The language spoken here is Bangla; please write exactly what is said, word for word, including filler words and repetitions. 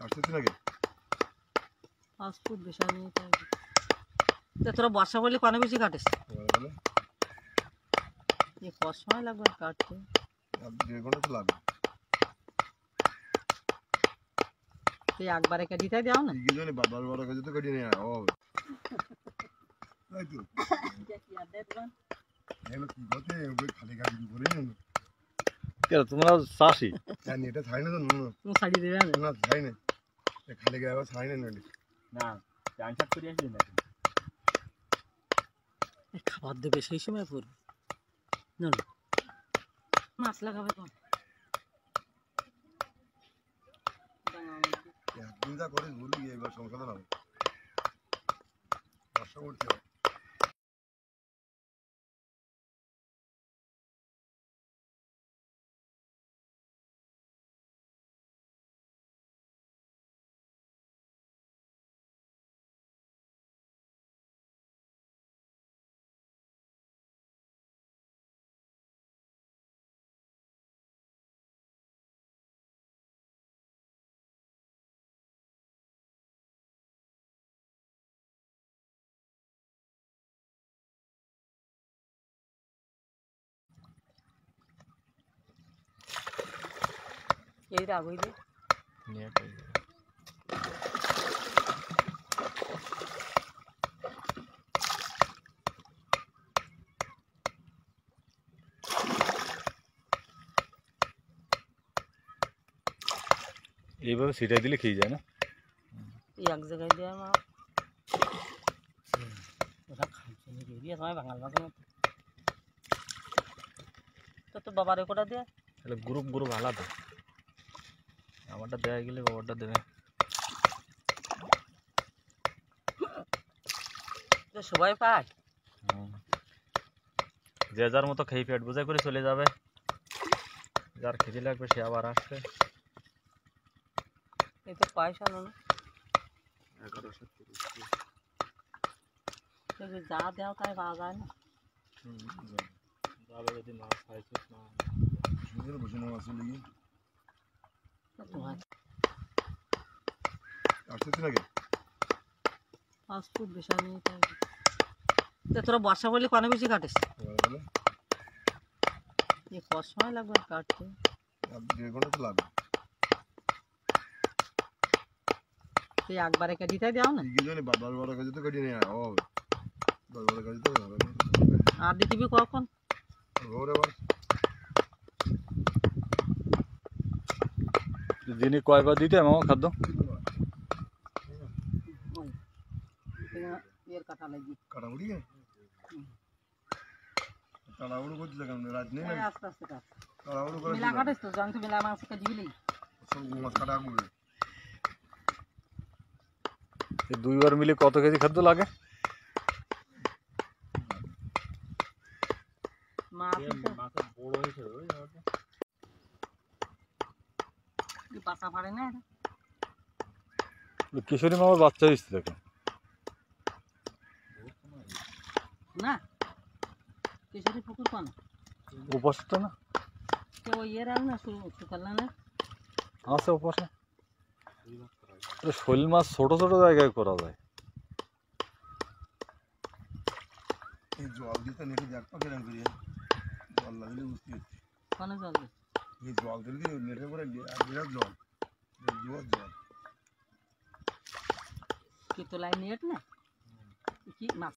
আসছিস নাকি? ফাস্টফুড বিষয় নিয়ে তাই তো তোরা বর্ষা বলে কনে বেশি কাটিস? এই কত সময় লাগবে কাটতে? দেড় ঘন্টা তো লাগবে। তুই একবারে কেটে দিতে দাও না? কি জানি বাবার বড় কাছে তো কাটিয়ে নেয় ও তাই তো এগুলো কি করতে ওই খালি গাড়ি করে কেন তোমরা চাষি? জানি এটা ছাই না তো ছাড়িয়ে দেবে না ছাই না খালি গায়ে আবার ছাই না না চানসাপ করে আসলি না খাবার দেবে সেই সময় পড়বে না মাছ লাগাবে কম একদিন যা করে বলি এবার সংসার হবে বর্ষা করতে হবে। এই রাগ হইলে এইভাবে ছিটাই দিলে খেয়ে যায় না? এই এক জায়গায় দেয় মা ওরা খাচ্ছে না দিয়ে সময় বাঙাল বাঙাল মতো তো তোর বাবার কোটা দেয় তাহলে গ্রুপ গ্রুপ আলাদা আমারটা দেওয়া গেলে বাবারটা দেবে সবাই পায় যে যার মতো খেয়ে পেট বোঝাই করে চলে যাবে যার খেতে লাগবে সে আবার আসবে এই তো পয়সা না এগারোশো তিরিশ যা দেওয়া তাই পাওয়া যায় না যাবে যদি মাছ খাইছিস না সুন্দর বসে নেওয়া আছে নাকি আসছিস নাকি? ফাস্টফুড বিষয় নিয়ে তাই তো তোরা বর্ষা বলে কনে বেশি কাটিস? এই কত সময় লাগবে কাটতে? দেড় ঘন্টা তো লাগবে। তুই একবারে কেটে দিতে দাও না? কি জানি বাবার বড় কাছে তো কাটিয়ে নেয় ও বাবার কাছে তো আর দিবি কখন? দিনে কয়বার দিতে আমার খাদ্য? কাটা লাগি কাটাকুটি তাড়াহুড়ো করতে থাকলাম রাত নেই না আস্তে আস্তে কাট তাড়াহুড়ো করে মিলা কাটিস তো জানতো মিলা মাছ কেটে দিবি সব মাছ কাটা করবে দুইবার মিলে কত কেজি খাদ্য লাগে? মাছ বড় হয়েছে পাতা পারে না কিশোরী মামার বাচ্চা হয়েছে দেখো না কিশোরী পুকুর কোন উপাসটা না কেউ ইয়ে রাখ না শুকাল না আছে উপাসে শোল মাছ ছোট ছোট জায়গায় করা যায় এই জল দিতে নেটে দেখতো কেন করি জল লাগলে বুঝতে হচ্ছে কোনে জল দে এই জল দিলে নেটের পরে বিরাট জল জল জল কি তো লাইন নেট না কি মাছ